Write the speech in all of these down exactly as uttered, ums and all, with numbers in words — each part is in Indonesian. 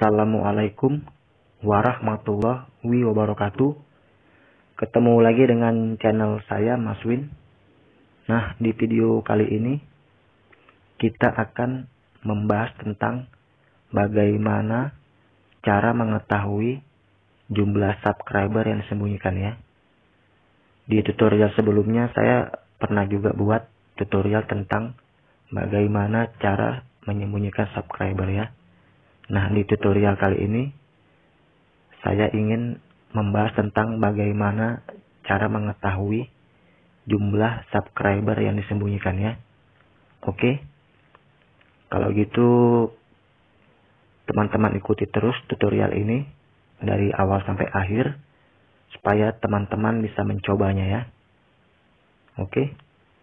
Assalamualaikum warahmatullahi wabarakatuh. Ketemu lagi dengan channel saya, Mas Win. Nah, di video kali ini kita akan membahas tentang bagaimana cara mengetahui jumlah subscriber yang disembunyikan ya. Di tutorial sebelumnya saya pernah juga buat tutorial tentang bagaimana cara menyembunyikan subscriber ya. Nah, di tutorial kali ini saya ingin membahas tentang bagaimana cara mengetahui jumlah subscriber yang disembunyikan ya. Oke. Kalau gitu teman-teman ikuti terus tutorial ini dari awal sampai akhir supaya teman-teman bisa mencobanya ya. Oke.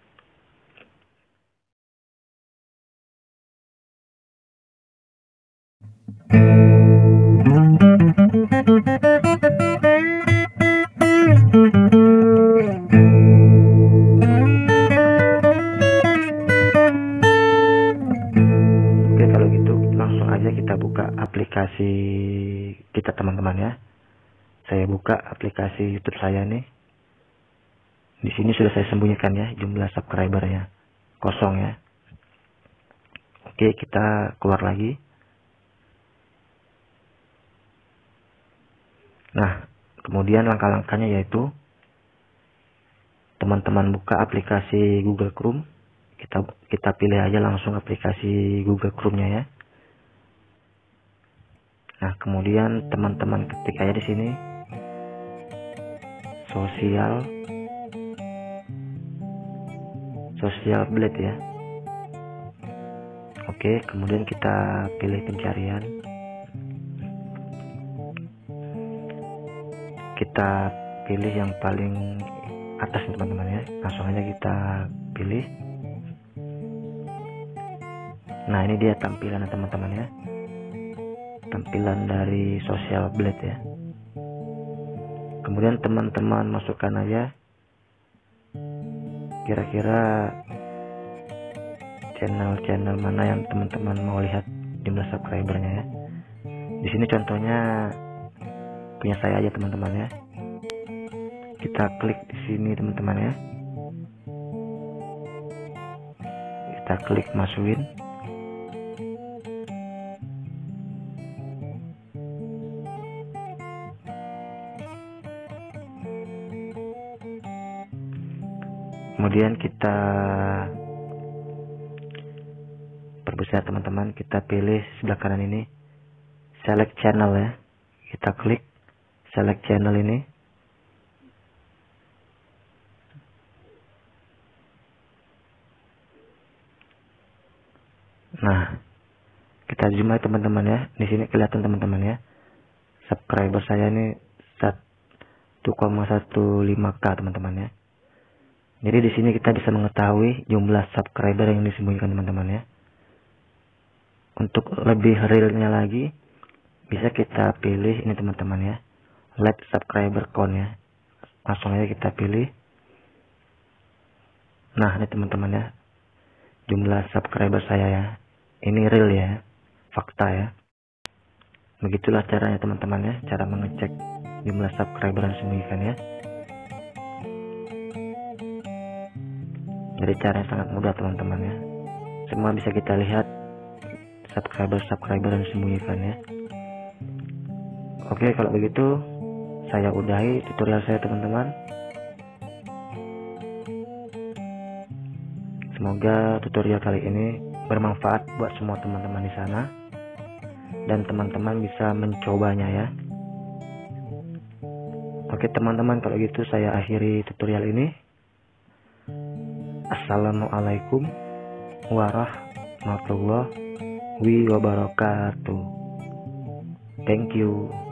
Oke, kalau gitu langsung aja kita buka aplikasi kita teman-teman ya. Saya buka aplikasi YouTube saya nih. Di sini sudah saya sembunyikan ya jumlah subscribernya. Kosong ya. Oke, kita keluar lagi. Nah, kemudian langkah-langkahnya yaitu teman-teman buka aplikasi Google Chrome. Kita kita pilih aja langsung aplikasi Google Chrome-nya ya. Nah, kemudian teman-teman ketik aja di sini sosial sosial blade ya. Oke, kemudian kita pilih pencarian. Kita pilih yang paling atas teman-teman ya. Langsung aja kita pilih. Nah, ini dia tampilan teman-teman ya. Tampilan dari Social Blade ya. Kemudian teman-teman masukkan aja kira-kira channel-channel mana yang teman-teman mau lihat jumlah subscribernya ya. Di sini contohnya punya saya aja teman-teman ya. Kita klik di sini teman-teman ya. Kita klik masukin. Kemudian kita perbesar teman-teman, kita pilih sebelah kanan ini select channel ya. Kita klik select channel ini. Nah, kita zoom aja teman-teman ya. Di sini kelihatan teman-teman ya. Subscriber saya ini satu koma satu lima K teman-teman ya. Jadi di sini kita bisa mengetahui jumlah subscriber yang disembunyikan teman-teman ya. Untuk lebih realnya lagi, bisa kita pilih ini teman-teman ya. Let subscriber count ya. Langsung aja kita pilih. Nah, ini teman-teman ya. Jumlah subscriber saya ya. Ini real ya. Fakta ya. Begitulah caranya teman-teman ya. Cara mengecek jumlah subscriber yang disembunyikan ya. Jadi cara yang sangat mudah teman-teman ya. Semua bisa kita lihat subscriber-subscriber yang disembunyikan ya. Oke, kalau begitu saya udahi tutorial saya teman-teman. Semoga tutorial kali ini bermanfaat buat semua teman-teman di sana dan teman-teman bisa mencobanya ya. Oke teman-teman, kalau gitu saya akhiri tutorial ini. Assalamualaikum warahmatullahi wabarakatuh. Thank you.